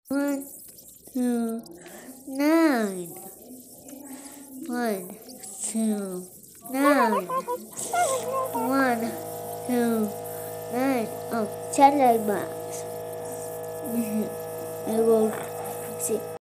1, 2, 9. 1, 2, 9. 1, 2, 9. Oh, chat like box. I will see.